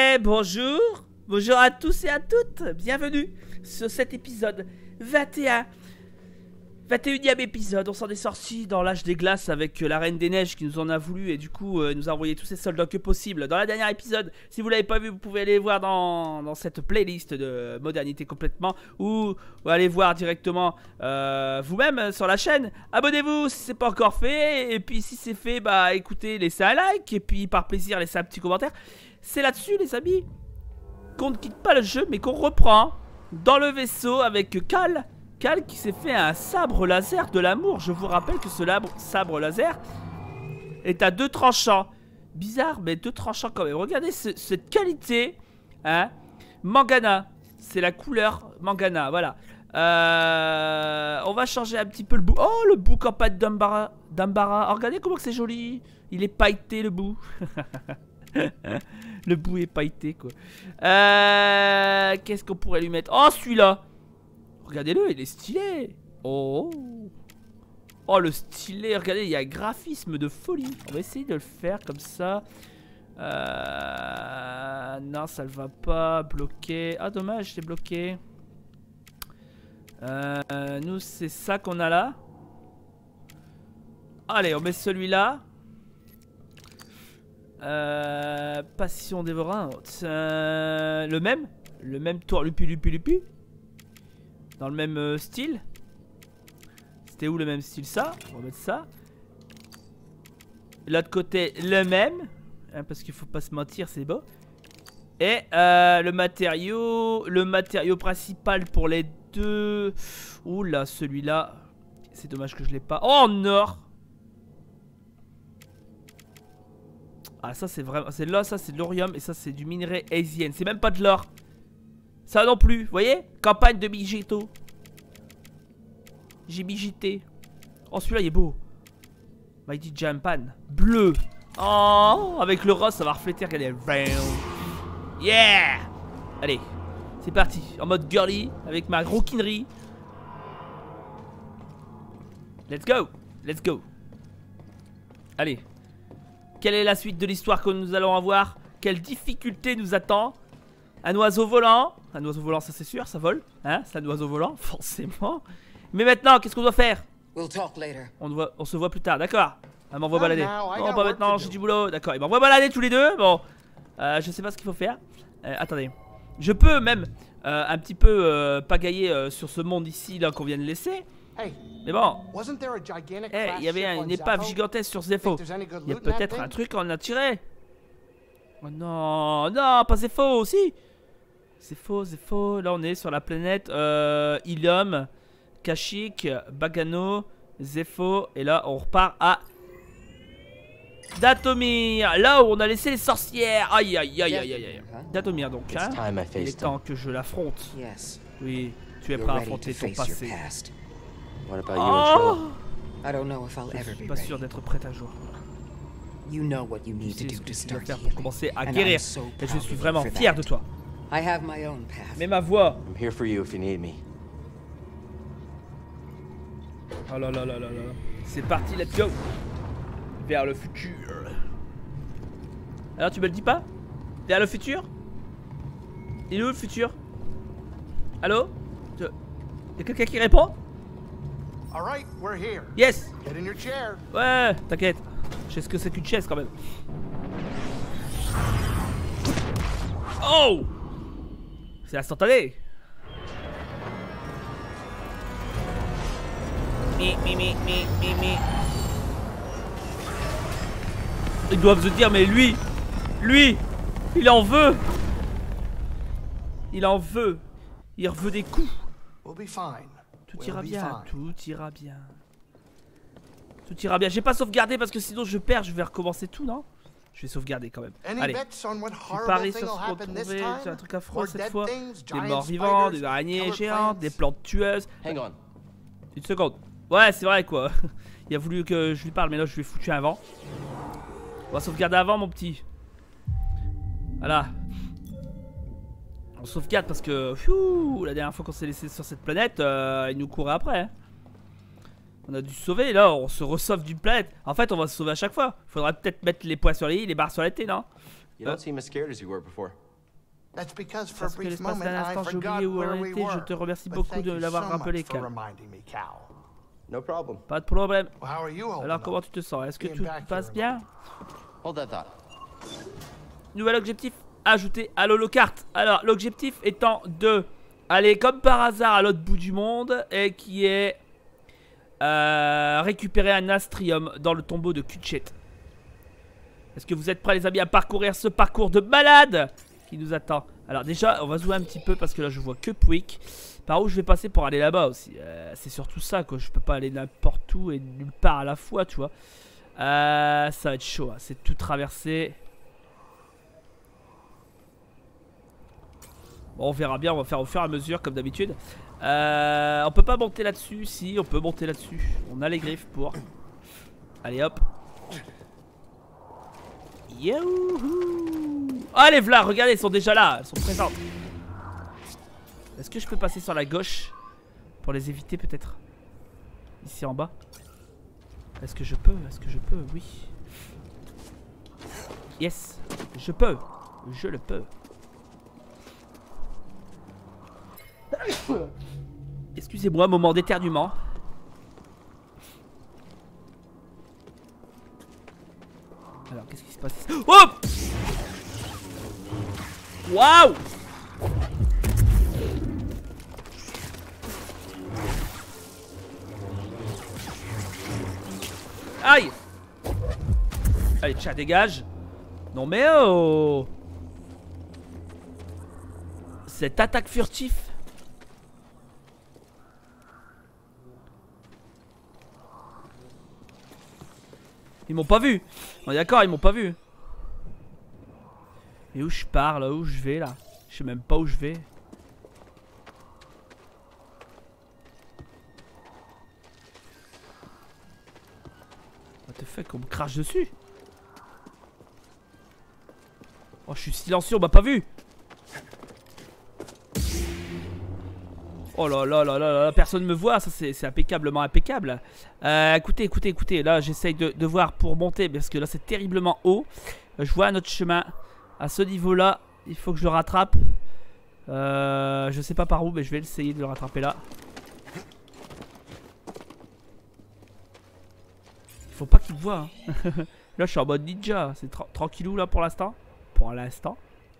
Bonjour, bonjour à tous et à toutes, bienvenue sur cet épisode 21e épisode. On s'en est sorti dans l'âge des glaces avec la Reine des Neiges qui nous en a voulu et du coup nous a envoyé tous ces soldats que possible. Dans la dernière épisode, si vous l'avez pas vu, vous pouvez aller voir dans cette playlist de modernité complètement ou aller voir directement vous-même sur la chaîne. Abonnez-vous si c'est pas encore fait et puis si c'est fait, bah écoutez, laissez un like et puis par plaisir laissez un petit commentaire. C'est là-dessus les amis qu'on ne quitte pas le jeu mais qu'on reprend dans le vaisseau avec Cal qui s'est fait un sabre laser de l'amour. Je vous rappelle que ce sabre laser est à 2 tranchants. Bizarre mais 2 tranchants quand même. Regardez cette qualité hein. Mangana. C'est la couleur Mangana. Voilà. On va changer un petit peu le bout. Oh le bout en pâte d'Ambara. Oh, regardez comment c'est joli. Il est pailleté le bout. Le bout est pailleté quoi. Qu'est-ce qu'on pourrait lui mettre? Oh celui-là. Regardez-le, il est stylé. Oh. Oh le stylé. Regardez, il y a un graphisme de folie. On va essayer de le faire comme ça. Non, ça ne va pas. Bloquer. Ah dommage, c'est bloqué. Nous, c'est ça qu'on a là. Allez, on met celui-là. Passion dévorante. Le même tour. Lupi. Dans le même style. C'était où le même style? Ça. On va mettre ça. L'autre côté le même hein, parce qu'il faut pas se mentir, c'est beau. Et le matériau principal pour les deux. Oula, celui-là. C'est dommage que je l'ai pas. Oh en or. Ah ça c'est vraiment. C'est là, ça c'est de l'orium. Et ça c'est du minerai asien. C'est même pas de l'or. Ça non plus, vous voyez? Campagne de Migito. J'ai migité. Oh celui-là il est beau. Mighty Japan. Bleu. Oh avec le rose ça va refléter. Regardez. Yeah. Allez. C'est parti. En mode girly. Avec ma roquinerie. Let's go. Let's go. Allez. Quelle est la suite de l'histoire que nous allons avoir? Quelle difficulté nous attend? Un oiseau volant. Un oiseau volant, ça c'est sûr, ça vole. Hein, c'est un oiseau volant, forcément. Mais maintenant, qu'est-ce qu'on doit faire? On se voit plus tard, d'accord. Elle m'envoie balader. Non, pas maintenant, j'ai du boulot. D'accord, il m'envoie balader tous les deux. Bon, je sais pas ce qu'il faut faire. Attendez. Je peux même un petit peu pagailler sur ce monde ici là qu'on vient de laisser. Mais bon, il y avait une épave gigantesque sur Zepho. Il y a peut-être un truc qu'on a tiré. Oh non, non, pas Zepho aussi. C'est faux. Là on est sur la planète Ilium, Kashyyyk, Bogano, Zepho. Et là on repart à Dathomir. Là où on a laissé les sorcières. Aïe. Dathomir donc hein. Il est temps que je l'affronte. Oui, tu es prêt à affronter ton passé. Oh, je suis pas sûr d'être prêt un jour. Tu sais ce que tu dois faire pour commencer à guérir. Et je suis vraiment fier de toi. Mais ma voix. Oh là. C'est parti, let's go. Vers le futur. Alors tu me le dis pas? Vers le futur? Il est où le futur? Allô? Y'a quelqu'un qui répond? Yes. Ouais, t'inquiète. Je sais ce que c'est qu'une chaise quand même. Oh! C'est instantané. Ils doivent se dire mais lui, il en veut. Il veut des coups. Tout ira bien. J'ai pas sauvegardé parce que sinon je perds, je vais recommencer tout, non? Je vais sauvegarder quand même. Allez, tu paries sur ce qu'on trouvait, c'est un truc affreux cette fois. Des morts vivants, des araignées géantes, des plantes tueuses. Une seconde. Ouais, c'est vrai quoi. Il a voulu que je lui parle, mais là je lui ai foutu un vent. On va sauvegarder avant, mon petit. Voilà. On sauvegarde parce que la dernière fois qu'on s'est laissé sur cette planète, il nous courait après. Hein. On a dû se sauver, là on se ressauve d'une planète. En fait on va se sauver à chaque fois. Faudrait peut-être mettre les points sur les i, les barres sur la t, non? Parce que l'espace d'un instant, j'ai oublié où on était. Je te remercie beaucoup de l'avoir rappelé, Cal. Pas de problème. Alors, comment tu te sens? Est-ce que tout passe bien? Nouvel objectif ajouté à l'holocarte. Alors, l'objectif étant de aller comme par hasard à l'autre bout du monde et qui est récupérer un astrium dans le tombeau de Kutchet. Est-ce que vous êtes prêts, les amis, à parcourir ce parcours de malade qui nous attend? Alors déjà, on va jouer un petit peu parce que là, je vois que Pouic. Par où je vais passer pour aller là-bas aussi? C'est surtout ça, quoi. Je peux pas aller n'importe où et nulle part à la fois, tu vois. Ça va être chaud, hein. C'est tout traversé. Bon, on verra bien, on va faire au fur et à mesure, comme d'habitude. On peut pas monter là-dessus. Si, on peut monter là-dessus. On a les griffes pour. Allez, hop. Youhou! Allez, voilà, regardez, elles sont déjà là. Elles sont présentes. Est-ce que je peux passer sur la gauche pour les éviter, peut-être? Ici en bas. Est-ce que je peux? Est-ce que je peux? Oui. Yes. Je peux. Je le peux. Excusez-moi, moment d'éternuement. Alors, qu'est-ce qui se passe ici? Oh! Waouh! Aïe! Allez, chat, dégage. Non mais oh! Cette attaque furtif. Ils m'ont pas vu. On est d'accord, ils m'ont pas vu. Et où je pars là? Où je vais là? Je sais même pas où je vais. What the fuck, on me crache dessus. Oh, je suis silencieux, on m'a pas vu. Oh là là là là là, personne me voit, ça c'est impeccablement impeccable. Écoutez, là j'essaye de voir pour monter parce que là c'est terriblement haut. Je vois un autre chemin à ce niveau là, il faut que je le rattrape. Je sais pas par où mais je vais essayer de le rattraper là. Faut pas qu'il me voit hein. Là je suis en mode ninja, c'est tranquillou là pour l'instant. Pour l'instant.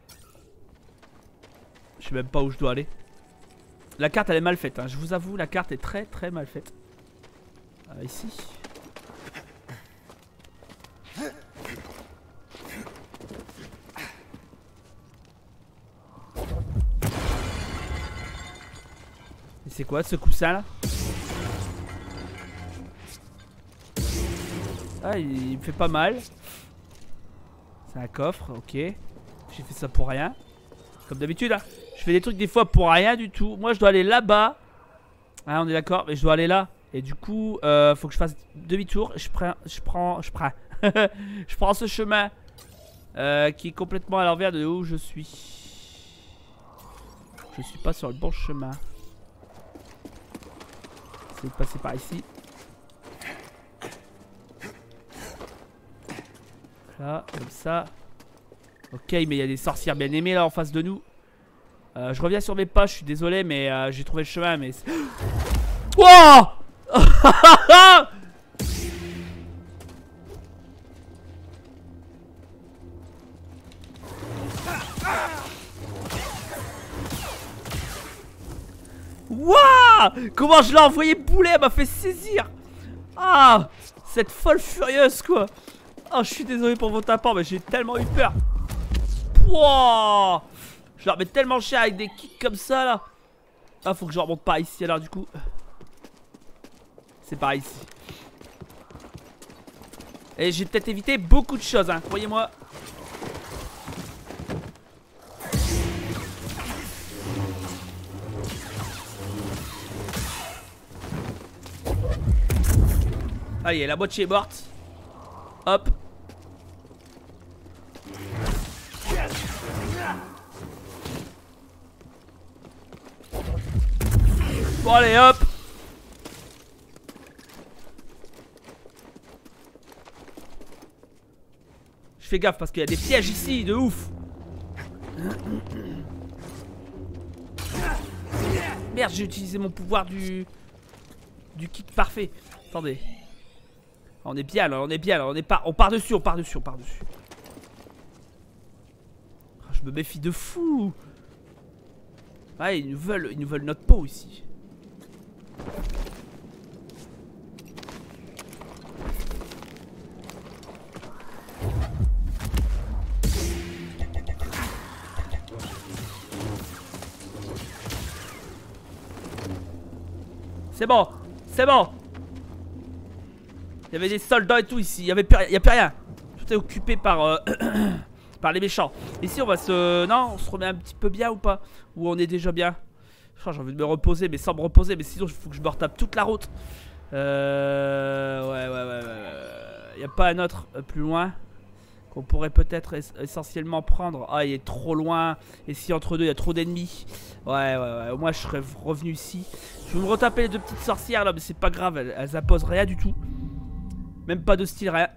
Je sais même pas où je dois aller. La carte elle est mal faite hein. Je vous avoue la carte est très très mal faite. Ici. Et c'est quoi ce coussin là? Ah il me fait pas mal. C'est un coffre, ok. J'ai fait ça pour rien. Comme d'habitude hein. Je fais des trucs des fois pour rien du tout. Moi je dois aller là-bas. Ah on est d'accord, mais je dois aller là. Et du coup faut que je fasse demi-tour. Je prends ce chemin qui est complètement à l'envers de où je suis. Je suis pas sur le bon chemin. Je vais passer par ici. Là, comme ça. Ok, mais il y a des sorcières bien aimées là en face de nous. Je reviens sur mes pas, je suis désolé, mais j'ai trouvé le chemin, mais... Wow. Wow. Comment je l'ai envoyé boulet, elle m'a fait saisir. Ah, cette folle furieuse, quoi. Oh, je suis désolé pour vos tapants, mais j'ai tellement eu peur. Wow. Je leur mets tellement cher avec des kicks comme ça là. Ah faut que je remonte par ici alors du coup. C'est par ici. Et j'ai peut-être évité beaucoup de choses hein, croyez-moi. Allez la moitié est morte. Hop. Bon allez hop. Je fais gaffe parce qu'il y a des pièges ici de ouf. Merde, j'ai utilisé mon pouvoir du kick parfait. Attendez. On est bien là, on est bien là, on part dessus, on part dessus. Je me méfie de fou. Ouais, ils nous veulent notre peau ici. C'est bon, c'est bon. Il y avait des soldats et tout ici, il y a plus rien. Tout est occupé par par les méchants. Ici on va se... Non, on se remet un petit peu bien ou pas? Ou on est déjà bien? J'ai envie de me reposer, mais sans me reposer. Mais sinon il faut que je me retape toute la route. Ouais. Il n'y a pas un autre plus loin qu'on pourrait peut-être essentiellement prendre. Ah, il est trop loin. Et si entre deux il y a trop d'ennemis. Ouais. Au moins je serais revenu ici. Je vais me retaper les deux petites sorcières là, mais c'est pas grave, elles apposent rien du tout. Même pas de style, rien.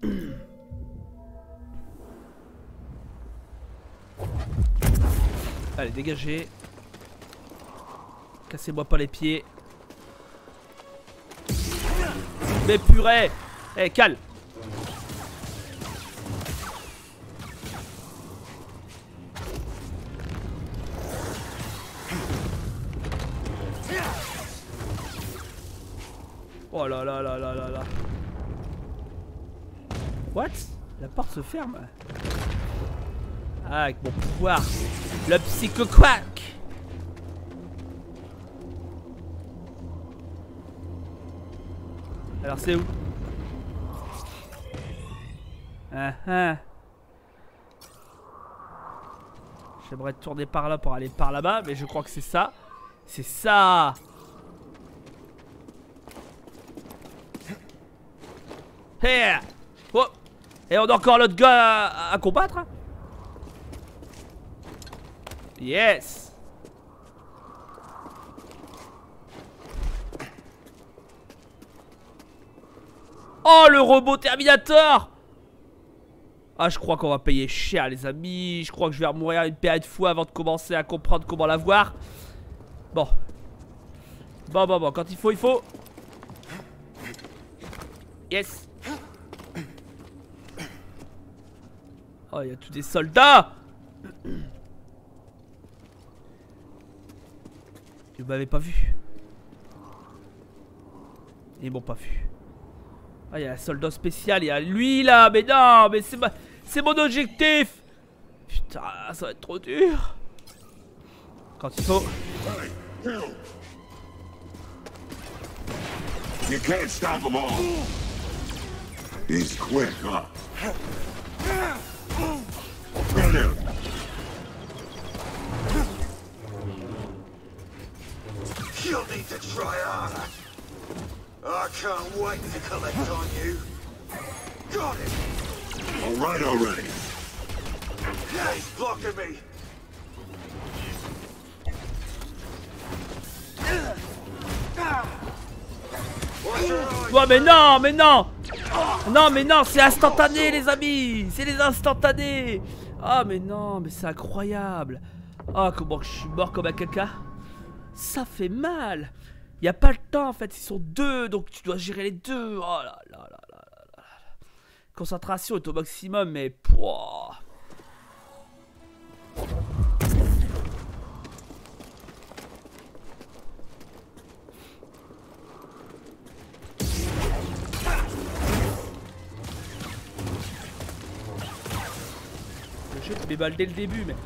Allez, dégagez. Cassez-moi pas les pieds. Mais purée. Eh, calme. Oh là là là là là là. What? La porte se ferme. Ah, avec mon pouvoir. Le psycho-quack. Alors c'est où? J'aimerais tourner par là pour aller par là-bas, mais je crois que c'est ça. C'est ça. Hey. Oh. Et on a encore l'autre gars à combattre. Yes. Oh, le robot Terminator. Ah, je crois qu'on va payer cher, les amis. Je crois que je vais mourir une paire de fois avant de commencer à comprendre comment l'avoir. Bon. Bon, quand il faut. Yes. Oh, il y a tous des soldats. Ils m'avaient pas vu. Ils m'ont pas vu. Ah, il y a un soldat spécial, il y a lui là. Mais non, mais c'est mon objectif. Putain, ça va être trop dur. Quand il faut. You can't stop them all. He's quick, huh? Get him. You'll need to try harder. I can't wait to collect on you. Got it. All right already. He's blocking me. Ouais, mais non. Non, mais non, c'est instantané, les amis. C'est les instantanés. Ah, mais non, mais c'est incroyable. Ah, comment je suis mort comme un caca. Ça fait mal. Il n'y a pas le temps en fait, ils sont deux, donc tu dois gérer les deux. Oh là là là là là là. Concentration est au maximum, mais pouah. Je jette mes balles dès le début, mais...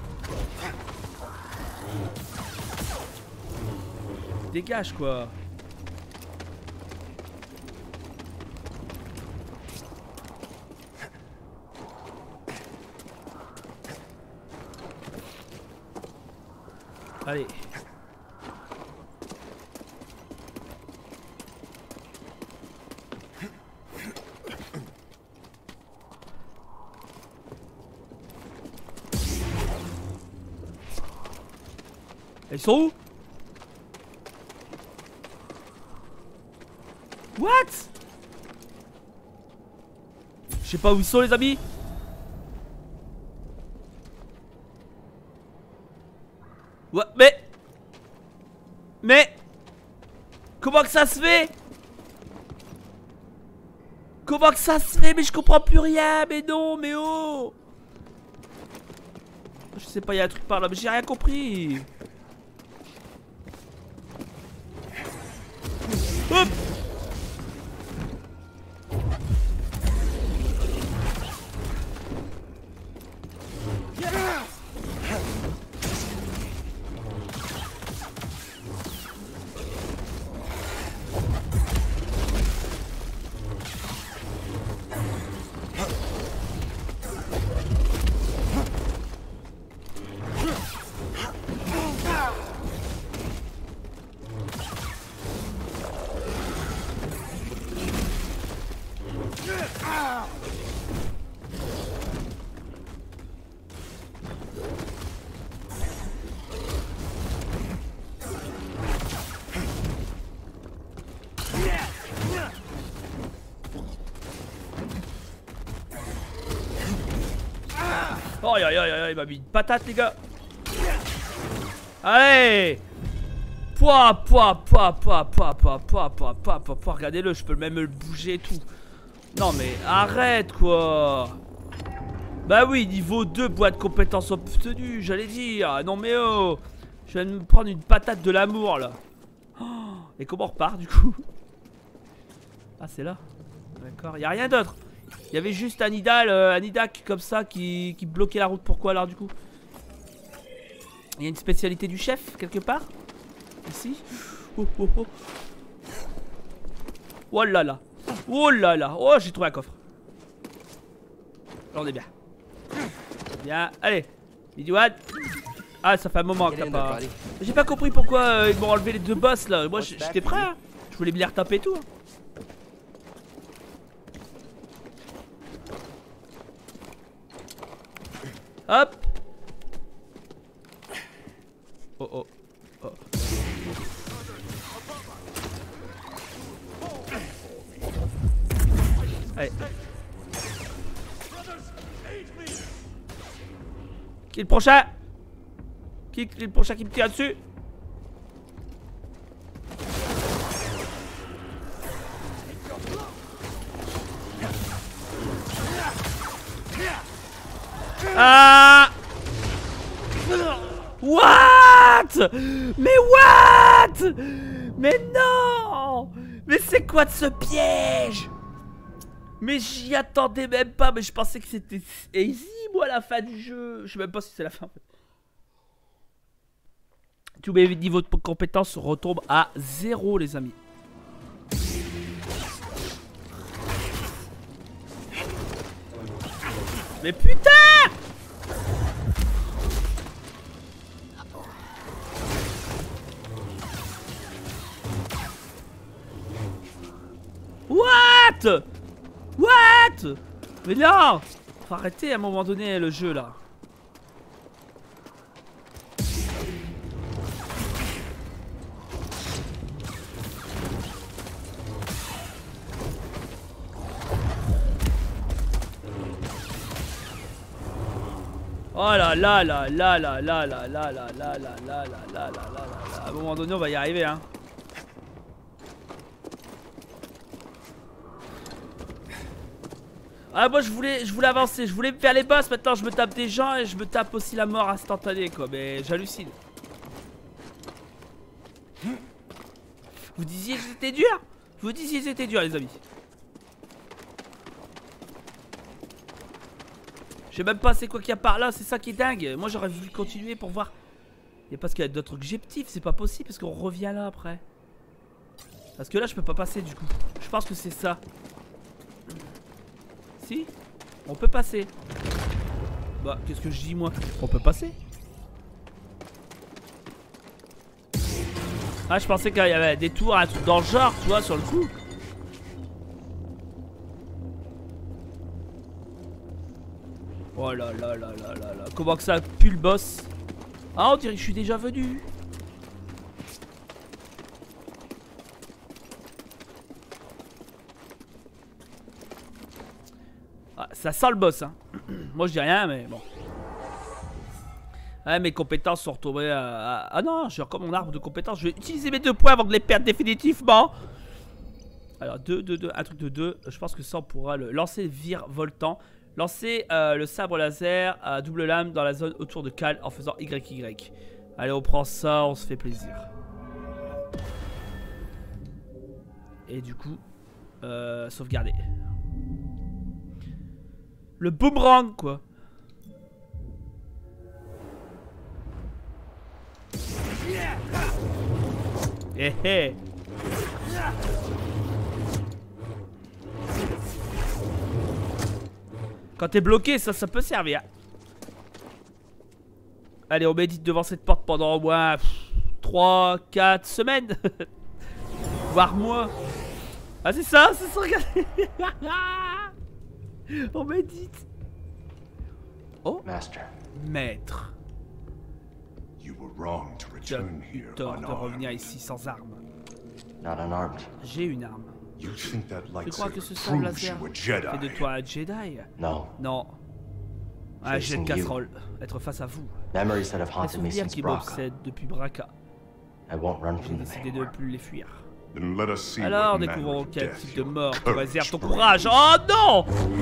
Dégage quoi. Allez. Ils sont où? What? Je sais pas où ils sont les amis. Ouais, mais comment que ça se fait? Comment que ça se fait? Mais je comprends plus rien. Mais non, mais oh. Je sais pas, il y a un truc par là, mais j'ai rien compris. Hop. Oh, aïe aïe aïe aïe, il m'a mis une patate, les gars. Allez. Pouah, regardez-le, je peux même le bouger et tout. Non mais arrête quoi. Bah oui, niveau 2, boîte de compétences obtenue, j'allais dire. Non mais oh. Je viens de me prendre une patate de l'amour là. Oh, et comment on repart du coup? Ah c'est là. D'accord, y'a rien d'autre. Il y avait juste un Nidak comme ça qui bloquait la route. Pourquoi alors du coup? Il y a une spécialité du chef quelque part? Ici. Oh oh oh. Oh là là. Oh là là. Oh, j'ai trouvé un coffre. Là on est bien. Bien, allez. Bidouane. Ah, ça fait un moment que t'as pas... J'ai pas compris pourquoi ils m'ont enlevé les deux boss là. Moi j'étais prêt hein. Je voulais me les retaper et tout hein. Hop. Oh oh oh. Allez. Qui est le prochain? Qui est le prochain qui me tire dessus? Ah! What? Mais what? Mais non! Mais c'est quoi de ce piège? Mais j'y attendais même pas, mais je pensais que c'était easy moi à la fin du jeu. Je sais même pas si c'est la fin en fait. Tous mes niveaux de compétences retombent à 0 les amis. Mais putain! What? What? Mais non! Faut arrêter à un moment donné le jeu là. Oh là là là là là là là là là là là là là là là là là. À un moment donné on va y arriver hein. Ah moi je voulais avancer, je voulais me faire les boss, maintenant je me tape des gens et je me tape aussi la mort instantanée quoi, mais j'hallucine. Vous disiez que c'était dur? Vous disiez que c'était dur les amis. Je sais même pas c'est quoi qu'il y a par là, c'est ça qui est dingue. Moi j'aurais voulu continuer pour voir. Et parce qu'il y a d'autres objectifs, c'est pas possible parce qu'on revient là après. Parce que là je peux pas passer du coup. Je pense que c'est ça. Si, on peut passer. Bah, qu'est-ce que je dis moi? On peut passer. Ah, je pensais qu'il y avait des tours, un truc dans le genre, tu vois, sur le coup. Oh là là là là là là. Comment que ça pue le boss? Ah, on dirait que je suis déjà venu. Ah, ça sent le boss hein. Moi je dis rien mais bon. Ouais, mes compétences sont retombées à... Ah non, j'ai encore mon arbre de compétences. Je vais utiliser mes 2 points avant de les perdre définitivement. Alors, 2, un truc de 2. Je pense que ça, on pourra le lancer virevoltant. Lancer le sabre laser à double lame dans la zone autour de Cal en faisant YY. Allez, on prend ça, on se fait plaisir. Et du coup, sauvegarder. Le boomerang, quoi. Eh eh. Quand t'es bloqué, ça peut servir. Allez, on médite devant cette porte pendant au moins 3, 4 semaines. Voire mois. Ah, c'est ça, regardez. On médite. Oh, maître. You were wrong to Tu as return eu here tort de revenir unarmed. ici sans arme. Not unarmed. J'ai une arme. You think that Tu crois que lightsaber ce sable proves laser you a fait de Jedi? toi un Jedi? No. Non. Un jet de Facing casserole. Être face à vous. Memories that have Les haunted me souvenirs since qui Bracca. m'obsèdent depuis Bracca. I won't run J'ai from them décidé de ne anymore. plus les fuir. Then let us see Alors, what manner découvrons of quel death type de your mort te courage réserve ton brings. courage. Oh non!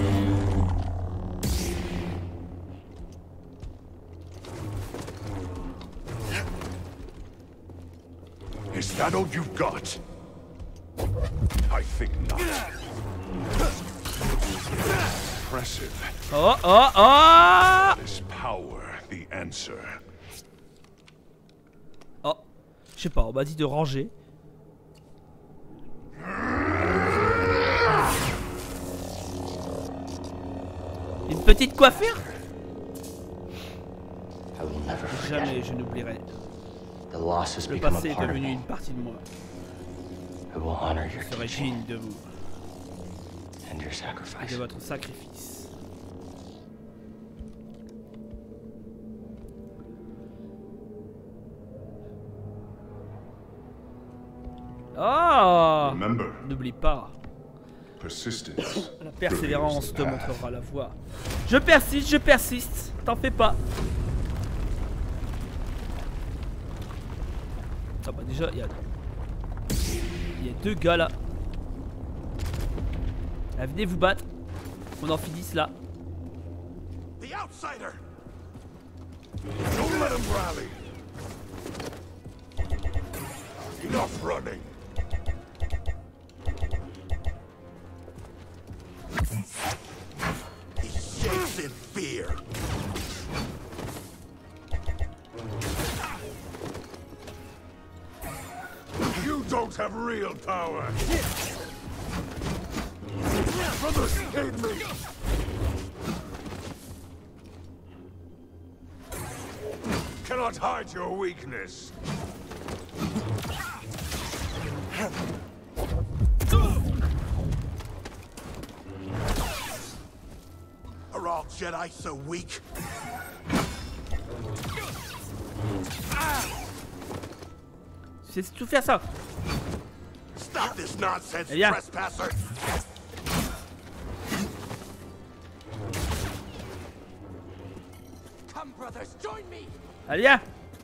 Is that all you've got? I think not. Impressive. Oh, oh, oh! Is power the answer? Oh, je sais pas, on m'a dit de ranger. Une petite coiffure? I will never forget Jamais it. je n'oublierai. The loss has Le become passé a est part of devenu me. une partie de moi. I will honor your Je serai teaching digne de vous and your et sacrifice. de votre sacrifice. Oh! Remember, N'oublie pas, persistence. la persévérance reveals te the path. montrera la voie. Je persiste, t'en fais pas. Ah bah déjà, il y a 2 gars là. Ah, venez vous battre. On en finisse là. The outsider! Don't let him rally. Enough running. He shakes in fear. You don't have real power. Brothers, aid me. Cannot hide your weakness. Are all Jedi so weak? C'est tout faire ça. Stop this nonsense, Eh bien. trespasser! Come, brothers, join me! Allez, viens.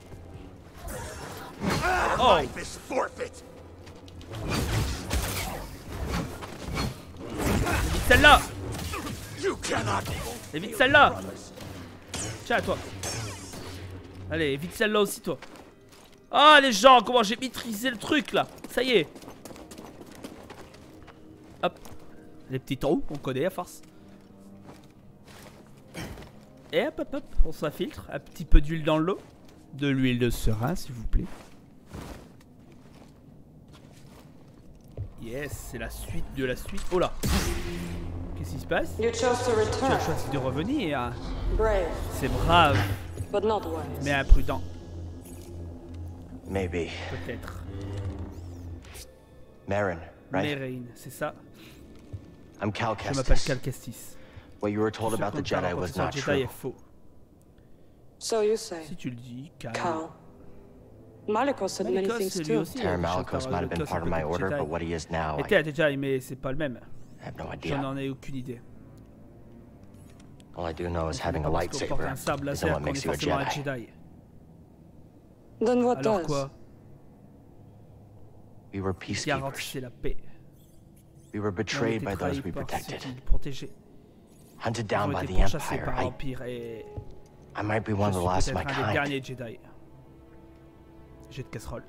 Oh. Life is forfeit! Évite celle-là. You cannot! Évite celle-là. Tiens, à toi. Allez, évite celle-là aussi, toi. Ah, les gens, comment j'ai maîtrisé le truc, là. Ça y est. Hop. Les petits trous, on connaît à force. Et hop, hop, hop, on s'infiltre. Un petit peu d'huile dans l'eau. De l'huile de serin, s'il vous plaît. Yes, c'est la suite de la suite. Oh là. Qu'est-ce qui se passe? You chose to Tu as return. choisi de revenir. Brave, C'est brave, but not wise. mais imprudent, Maybe. peut-être. Marin, right? Mérine, c'est ça. I'm Cal Je m'appelle Kestis. Cal Kestis. What you were told Ce about the qu'on t'a Jedi raconté was sur le not Jedi true. est faux. So you say. Si tu le dis, Cal. Cal. Malicos said many Malicos, things lui too. aussi, Terra il a Malicos chanté might have been Malicos, part of un my petit order, Jedi. but what he is now, Était un Jedi, mais c'est pas le même. I have no J'en idea. en ai aucune idée. All I do know is having a Parce qu'on porte lightsaber un sable isn't laser what qu'on est makes you a forcément un Jedi. Jedi. Then what Alors does? quoi? We were peacekeepers. Garantissez la paix. We were On betrayed était by those trahis we par ceux protected. qui nous protégeaient. Hunted Ils down ont by été the pourchassés Empire. par l'Empire et I might be je one of suis the last of peut-être my un des kind. derniers Jedi. Jet de casserole.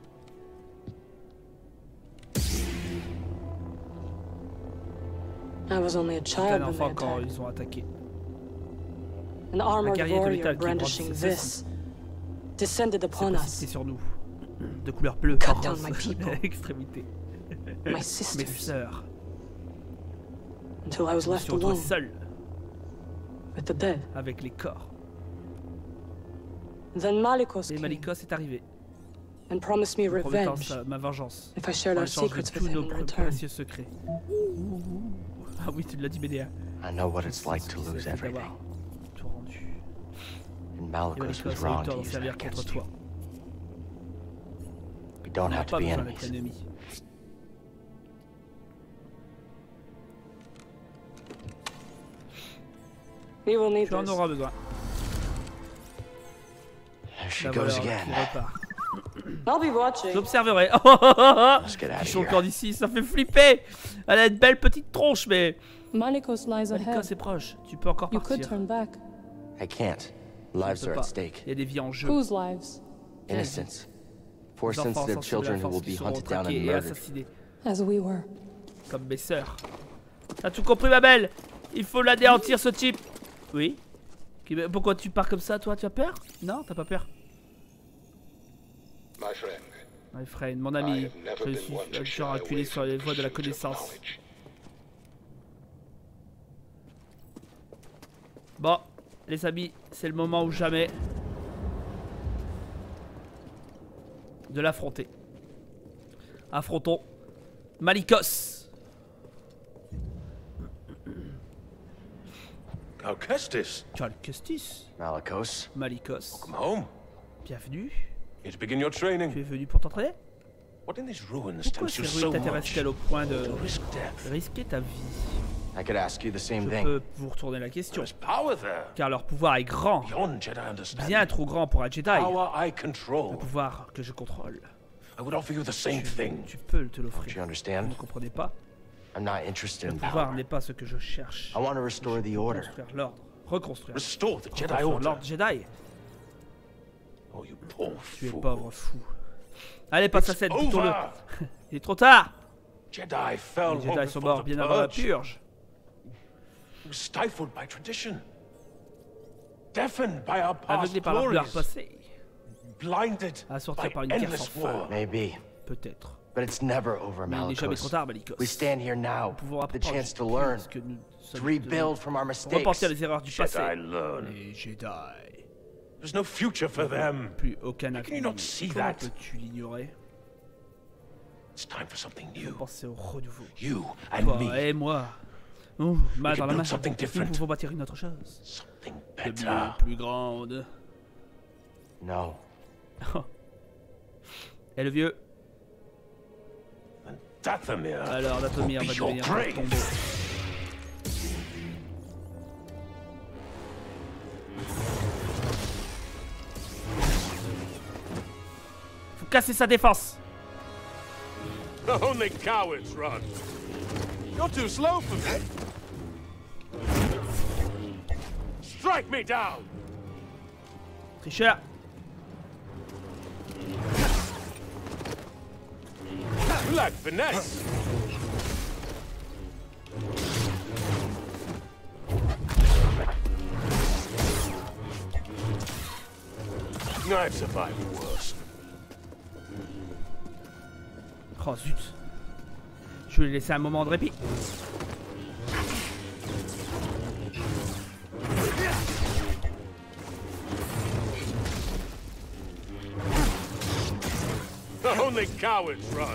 I was only a J'étais child un when they enfant quand attacked. ils ont attaqué. An armored guerrier de warrior métal qui brandishing brandissait this descended C'est upon précipité us. sur nous. De couleur bleue, Cut rose, down my people. extrémité. My Mes sisters. sœurs. Until I was Je me left suis retrouvé alone seul with the dead. avec les corps. Then Malikos Et came Malikos est arrivé. and promised me Promettant revenge ma vengeance. if I shared En our échange de secrets tous with nos him in return. précieux secrets. Ah oui, tu l'as dit, BDA. I know what it's like to C'est lose fait everything. d'avoir tout rendu. And Et Malicos Malikos was a eu wrong tort to d'en use that servir contre against toi. you. We don't On n'a have to pas be besoin d'être enemies. ennemis. We will need Tu en this. auras besoin. There she La goes valeur qui again. repart. I'll be watching. J'observerai. Let's get out Ils of sont here. encore d'ici, ça fait flipper. Elle a une belle petite tronche, mais Malikos lies Malikos ahead. est proche. Tu peux encore You could partir. turn back. I can't. Lives Tu are peux at pas. stake. Il y a des vies en jeu. Whose lives? Innocents. Four Des enfants sensitive sensibles à children la who force will qui be seront hunted down traqués and et murdered. assassinés. As we were. Comme mes sœurs. T'as tout compris, ma belle? Il faut l'anéantir, ce type. Oui. Pourquoi tu pars comme ça, toi? Tu as peur? Non, t'as pas peur. My friend, My friend, mon I ami, have never je been suis one to un shy genre acculé away sur from les the voies de la pursuit of connaissance. knowledge. Bon, les amis, c'est le moment ou jamais de l'affronter. Affrontons Malikos. Cal Kestis, Cal Kestis, Malicos. Malikos, come home. bienvenue. Here to begin your training. Tu es venu pour t'entraîner? What in these ruins Pourquoi tempts ces you ruines so much t'intéressent-elles au point de to risk death? risquer ta vie? I could ask you the Je same thing. peux vous retourner la question, There's power there, car leur pouvoir est grand, beyond Jedi understanding. bien trop grand pour un Jedi. Power I Le control. pouvoir que je contrôle. I would offer you the same thing. Tu peux te Do you l'offrir. Vous understand? ne comprenez pas? I'm not interested Le in pouvoir power. n'est pas ce que je cherche. I want to restore the order. Reconstruire l'ordre. Reconstruire. Restore the Jedi Reconstruire Order. l'ordre Jedi. Oh, you poor Tu es fool. pauvre fou. Allez, passe la scène, It's butons-le. over. Il est trop tard. Jedi fell Les long Jedi sont before morts the bien avant la purge. purge. Stifled by tradition. Deafened by our past Aveuglés par leur gloire glories. passée. Blinded Assortis by par une guerre endless sans fin. war. Maybe. Peut-être. But it's never over, Mais il n'est jamais trop Malicos. tard, Malikos. We stand here now, Nous pouvons the apprendre chance to learn, ce que nous to sommes rebuild from our pour mistakes. repentir les erreurs du passé. Jedi learn. Les Jedi. There's no future for them. Plus aucun Can you avenir. not see Comment that? peux-tu l'ignorer? It's time for something new. Pensez au renouveau. You and Toi me. et moi. Main We dans can la main. build something Nous different. pouvons bâtir une autre chose. Something De better. mieux, plus grande. No. Et le vieux? And Dathomir Alors, Dathomir will va be your devenir ton grave. tombeau. Faut casser sa défense. Only cowards run. You're too slow for me. Strike me down. Tricheur. You lack finesse. I've survived worse. Oh zut. Je vais lui laisser un moment de répit. Only cowards run.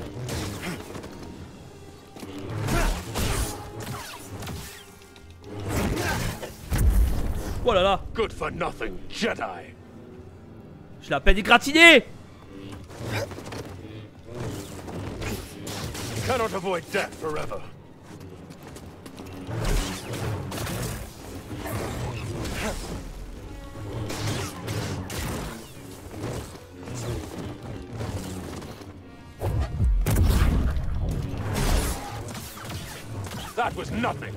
Oh là là. Good for nothing, Jedi. Je l'ai à peine égratigné. Cannot avoid death forever. That was nothing.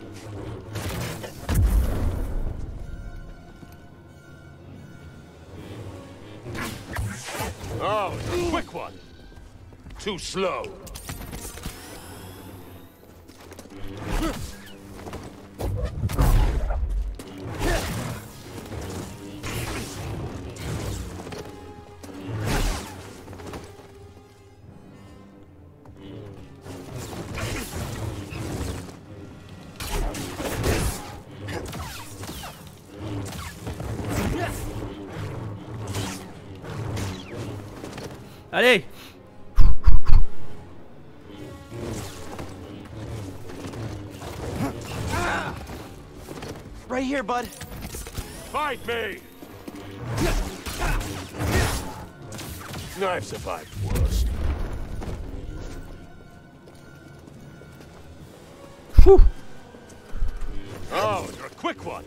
Oh, it's a quick one. Too slow. Allez. Right here, bud. Fight me! I've survived worse. Phew. Oh, you're a quick one.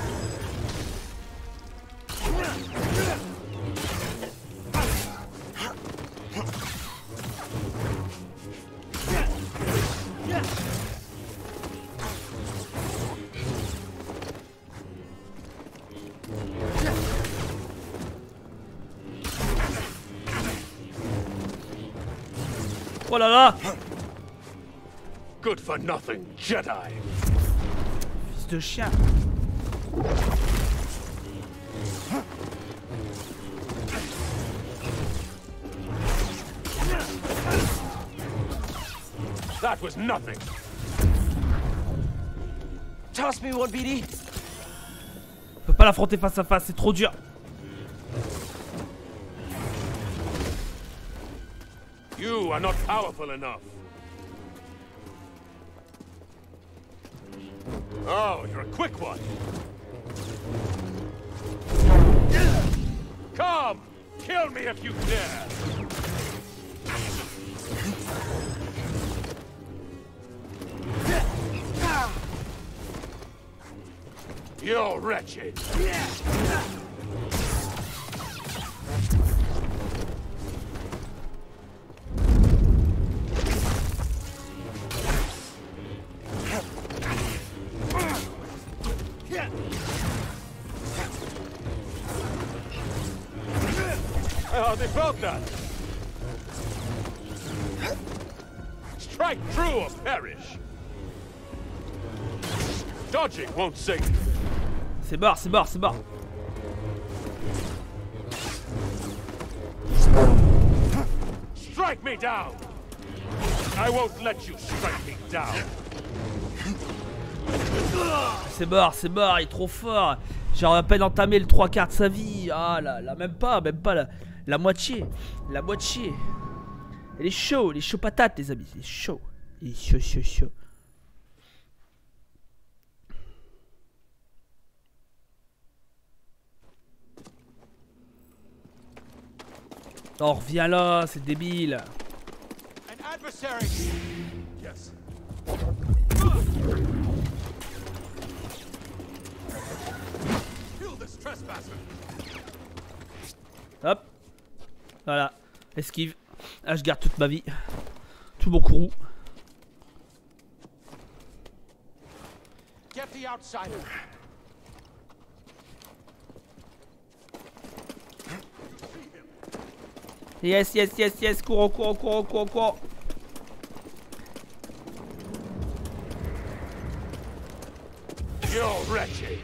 Oh là là. Good for nothing, Jedi. Fils de chien. That was nothing. Toss me one, BD. On peut pas l'affronter face à face, c'est trop dur. You are not powerful enough. Oh, you're a quick one. Come! Kill me if you dare! You're wretched. Oh, they felt that. Strike true or perish. Dodging won't save you. C'est mort, c'est mort, c'est mort. Strike me down. I won't let you strike me down. C'est mort, il est trop fort. J'ai à peine entamé le 3/4 de sa vie. Ah là là, même pas la moitié. La moitié. Il est chaud patate, les amis. Il est chaud. Il est chaud. Oh, reviens là, c'est débile. An adversary. Yes. Kill this trespasser. Hop. Voilà. Esquive. Ah, je garde toute ma vie. Tout mon courroux. Get the outsider. Yes. Cours. You're wretched.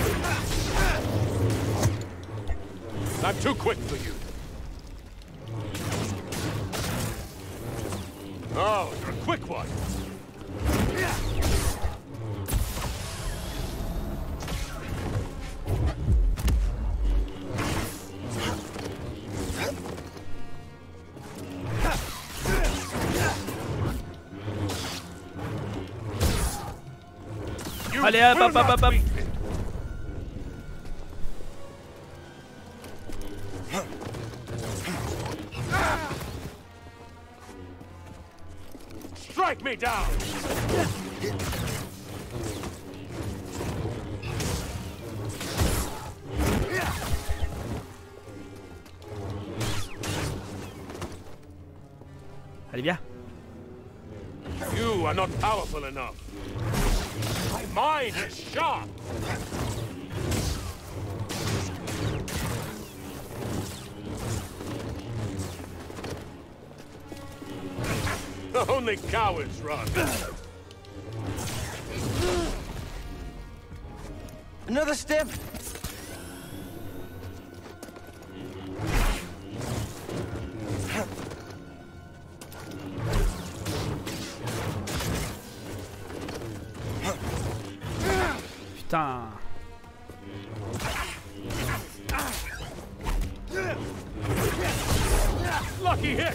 I'm too quick for you. Oh, you're a quick one. You Allez, hop, will hop, hop, not hop. beat me. Strike me down! Allez, viens. You You are not powerful enough. My mind is sharp. Only cowards run. Another step. Putain. Lucky hit.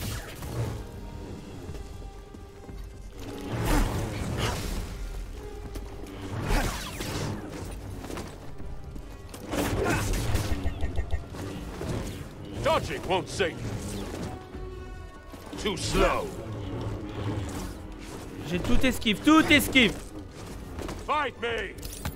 Dodging won't save you. Too slow. J'ai tout esquive, tout esquive. Fight me.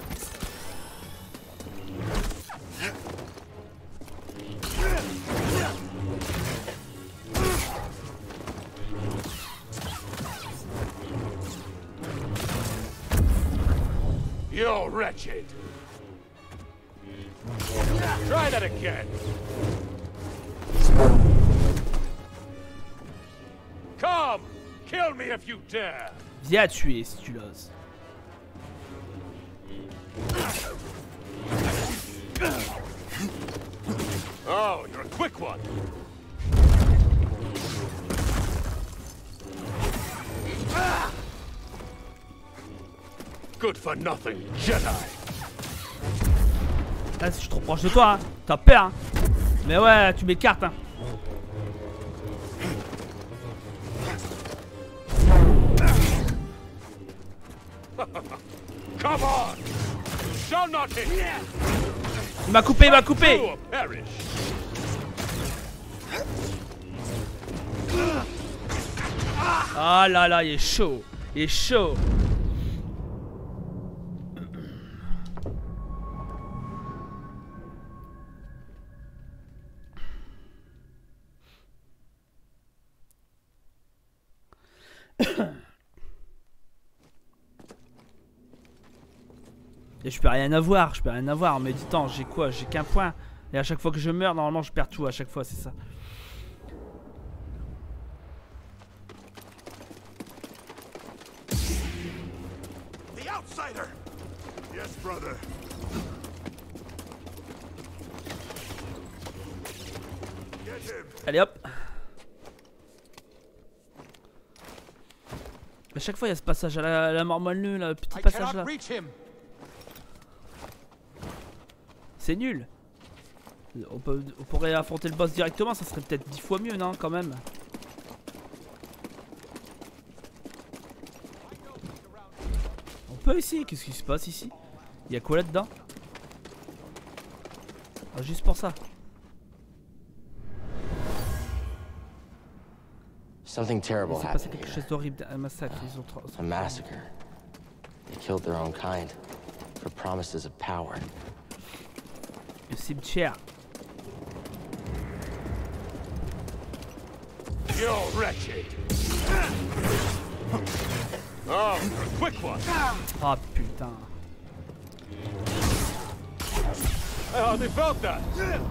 You're wretched. Try that again. Come, kill me if you dare. Viens tuer si tu l'oses. Oh, you're a quick one. Good for nothing, Jedi. Là, je suis trop proche de toi, hein. T'as peur, hein. Mais ouais, tu m'écartes, hein. Come on. Shall not hit. Il m'a coupé, il m'a coupé. You will perish. Ah là là, il est chaud. Il est chaud. Et je peux rien avoir, je peux rien avoir en méditant. J'ai quoi? J'ai qu'un point. Et à chaque fois que je meurs, normalement je perds tout à chaque fois, c'est ça. The outsider! Yes, brother. Get him. Allez hop. À chaque fois il y a ce passage à la mort moelleux, là, le petit passage là. C'est nul. On pourrait affronter le boss directement, ça serait peut-être 10 fois mieux, non, quand même. On peut ici, qu'est-ce qui se passe ici? Il y a quoi là-dedans? Ah, juste pour ça. Something terrible C'est passé happened quelque here. chose d'horrible, un massacre. Ils ont A massacre. They killed their own kind for promises of power. le cimetière. You're wretched. Oh, you're a quick one. Ah putain. I hardly felt that.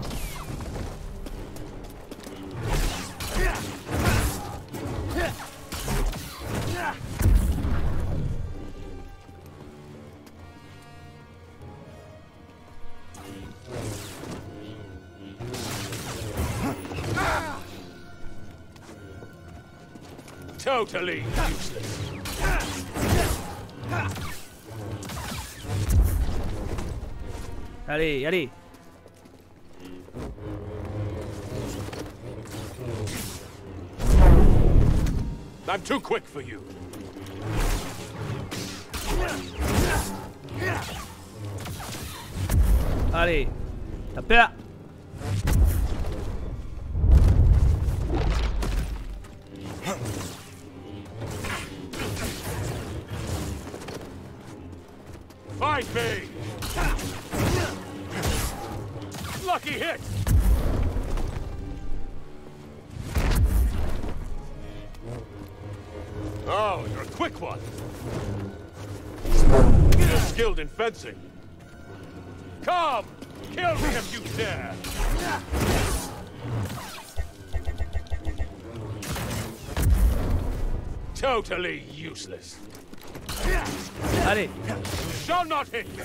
Totally useless. Allez, allez. I'm too quick for you. Allez. Tapez là. Fight me! Lucky hit! Oh, you're quick one. You're skilled in fencing. Come! Kill me if you dare! Totally useless. Allez. You shall not hit me!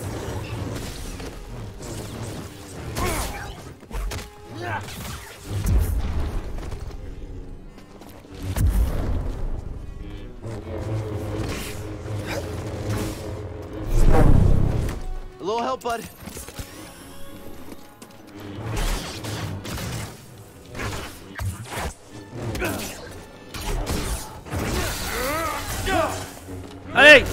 A little help, bud. Allez.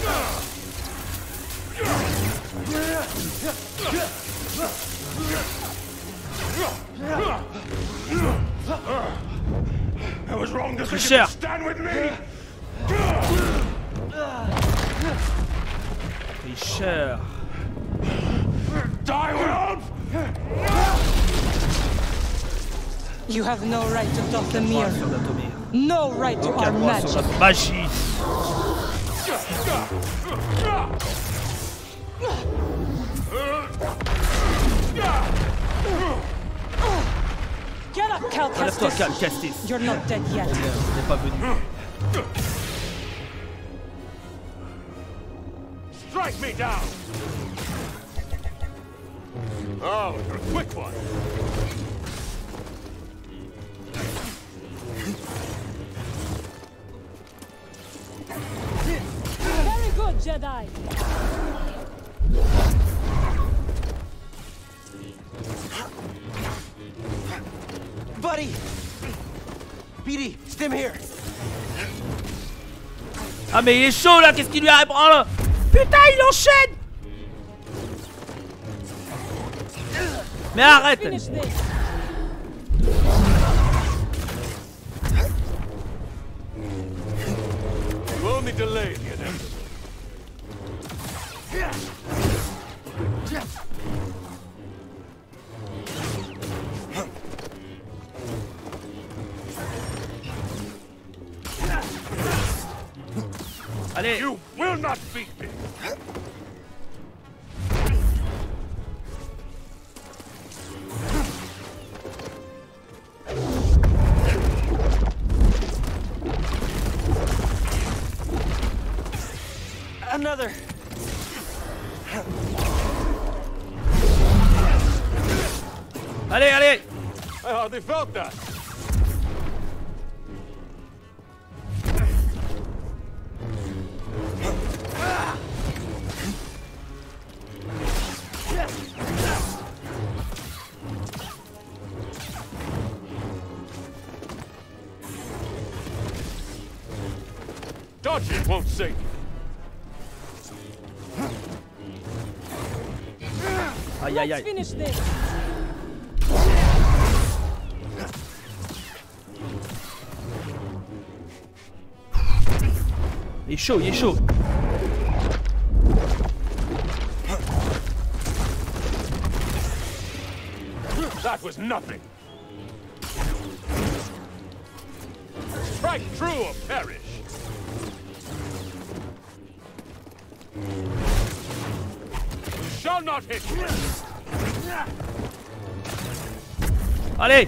I was wrong to think Tricheur. you could stand with me! Tricheur. Die, Wolf! You have no right to Dathomir. Sur Dathomir. No right to our Aucun droit sur magic. notre magie. Get up, Cal Relève-toi, Kestis. calme, Castis. You're not dead yet. Il n'est pas venu. Strike me down! Oh, you're a quick one. Very good, Jedi. Buddy! BD, stim here. Ah mais il est chaud là, qu'est-ce qu'il lui arrive? Oh là. Putain, il enchaîne. Mais arrête. Finish this. You only delayed the inevitable. Allez. You will not beat me! Another. Allez, allez. I hardly felt that. Dodging won't save you. Aïe, aïe, Let's aïe. finish this. Il est chaud, il est chaud. That was nothing. Strike true or perish. You shall not hit me. Allez.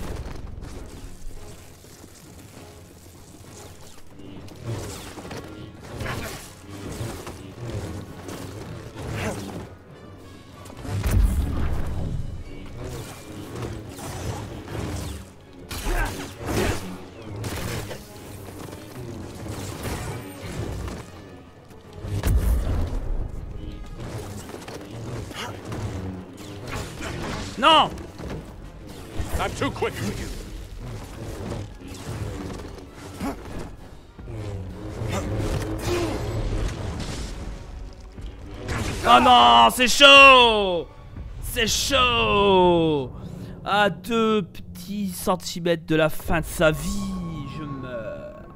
Non. I'm too quick for you. Oh non, c'est chaud. C'est chaud. À 2 petits centimètres de la fin de sa vie, je meurs.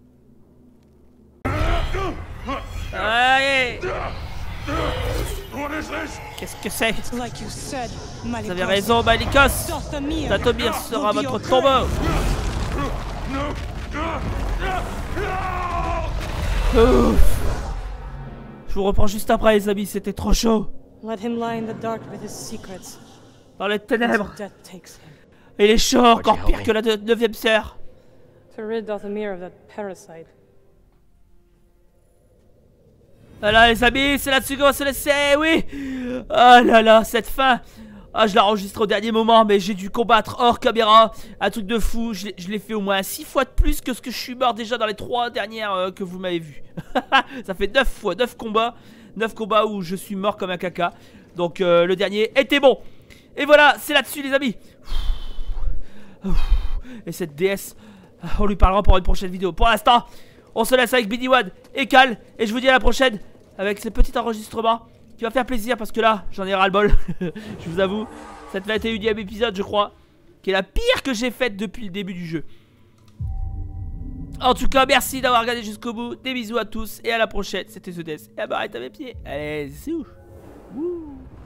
Allez. What Qu'est-ce que c'est? It's like you said, Vous avez Malikos. raison, Malikos. Dathomir Dathomir sera will be votre your tombeau. Ouf. Je vous reprends juste après, les amis, c'était trop chaud. Let him lie in the dark with his secrets. Dans les ténèbres. Until death takes him. Et il est chaud, encore pire que la 9ème sœur. To rid Dathomir of that parasite. Voilà, les amis, c'est là-dessus qu'on va se laisser, oui. Oh là là, cette fin. Ah, je l'enregistre au dernier moment, mais j'ai dû combattre hors caméra. Un truc de fou, je l'ai fait au moins 6 fois de plus que ce que je suis mort déjà dans les 3 dernières que vous m'avez vu. Ça fait 9 fois, 9 combats. 9 combats où je suis mort comme un caca. Donc le dernier était bon. Et voilà, c'est là-dessus les amis. Et cette déesse, on lui parlera pour une prochaine vidéo. Pour l'instant, on se laisse avec BD1 et Cal. Et je vous dis à la prochaine avec ce petit enregistrement qui va faire plaisir parce que là, j'en ai ras-le-bol. Je vous avoue, cette 21ème épisode, je crois, qui est la pire que j'ai faite depuis le début du jeu. En tout cas, merci d'avoir regardé jusqu'au bout. Des bisous à tous et à la prochaine. C'était The Death. Et à barrette à mes pieds. Allez, zou.